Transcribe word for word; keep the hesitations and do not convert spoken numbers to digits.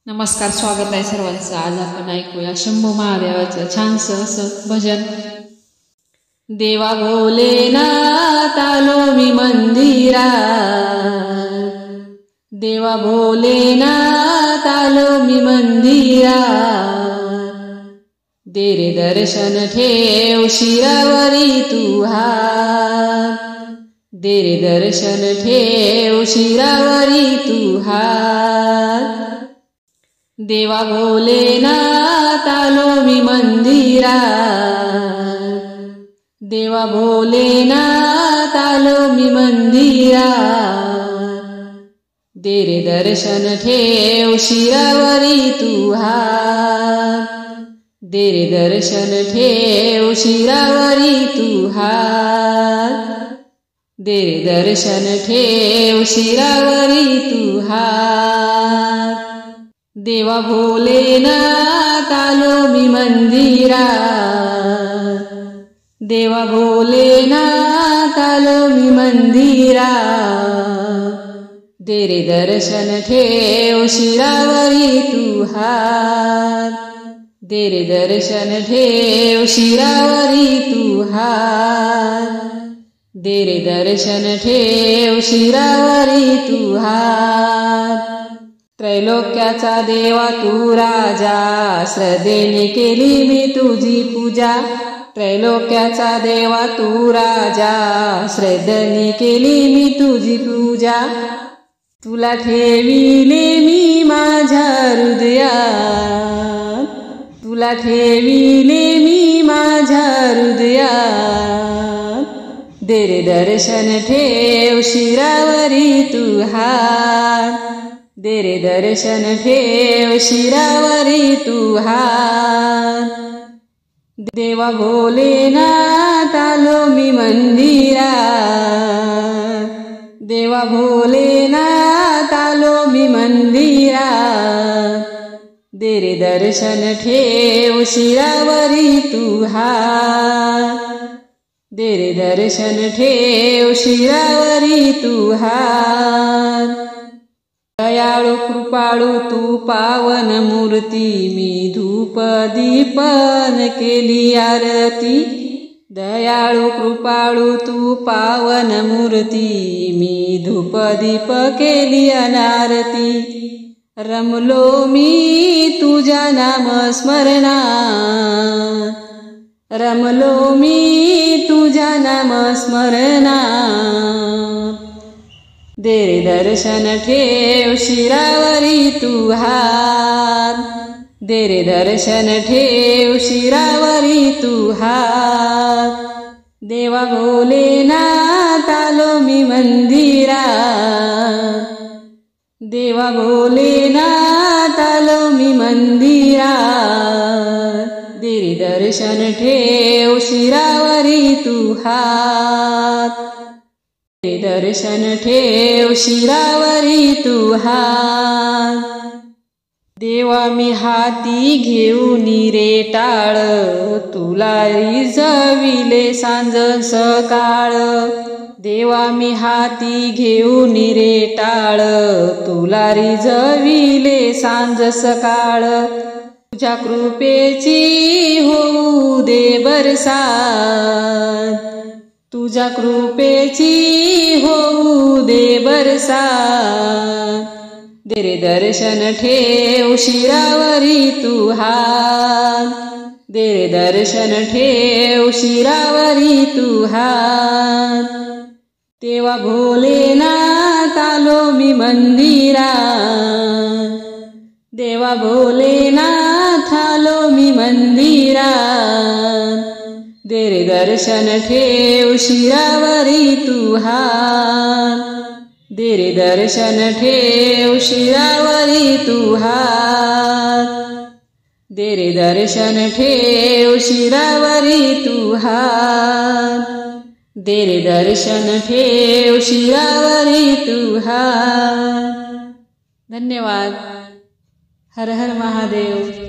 नमस्कार, स्वागत आहे सर्वांचं। आज आपण ऐकूया शंभू महादेवाचं छानसं असं भजन। देवा भोलेनाथ आलो मी मंदिरात, देवा भोलेनाथ आलो मी मंदिरात, दे रे दर्शन ठेव शिरावरी तू हात, दे रे दर्शन ठेव शिरावरी तू हात। देवा भोलेनाथ आलो मी मंदिरात, देवा भोलेनाथ आलो मी मंदिरात, दे रे दर्शन ठेव शिरावरी तू हात, दे रे दर्शन ठेव शिरावरी तू हात, दे रे दर्शन ठेव शिरावरी तू हात। देवा भोलेनाथ आलो मी मंदिरात, देवा भोलेनाथ आलो मी मंदिरात, दे रे दर्शन ठेव शिरावरी तू हात, दे रे दर्शन ठेव शिरावरी तू हात, दे रे दर्शन ठेव शिरावरी तू हात। त्रैलोक्याचा देवा तू राजा, श्रद्धेने केली मी तुझी पूजा, त्रैलोक्याचा देवा तू राजा, श्रद्धेने केली मी तुझी पूजा, तुला ठेविले मी माझ्या हृदयात, तुला ठेविले मी माझ्या हृदयात, दे रे दर्शन ठेव शिरावरी तू हात, दे रे दर्शन ठेव शिरावरी तू हात। देवा भोलेनाथ आलो मी मंदिरात, देवा भोलेनाथ आलो मी मंदिरात, दे रे दर्शन ठेव शिरावरी तू हात, दे रे दर्शन ठेव शिरावरी तू हात। दयाळू कृपाळू तू पावन मूर्ती, मी धूप दीपन केली आरती, दयाळू कृपाळू तू पावन मूर्ती, मी धूप दीप केली अनारती, रमलो मी तुझ्या नाम स्मरणात, रमलो मी तुझ्या नाम स्मरणात, दे रे दर्शन ठेव शिरावरी तू हात, दे रे दर्शन ठेव शिरावरी तू हात। देवा भोलेनाथ आलो मी मंदिरात, देवा भोलेनाथ आलो मी मंदिरात, दे रे दर्शन ठेव शिरावरी तू हात, दे दर्शन ठेव शिरावरी तू हात। देवा मी हाती घेऊन रे टाळ, तुला रिझविले सांज सकाळ, देवा मी हाती घेऊन रे टाळ, तुला रिझविले सांज सकाळ, तुझ्या कृपेची होऊ दे बरसात, तुझ्या कृपेची होऊ दे बरसात, दे रे दर्शन ठेव शिरावरी तू हात, दे रे दर्शन ठेव शिरावरी तू हात। देवा भोलेनाथ आलो मी मंदिरात, देवा भोलेनाथ आलो मी मंदिरात, दे रे दर्शन ठेव शिरावरी तू हात, दे रे दर्शन ठेव शिरावरी तू हात, दे रे दर्शन ठेव शिरावरी तू हात, दे रे दर्शन ठेव शिरावरी तू हात। धन्यवाद। हर हर महादेव।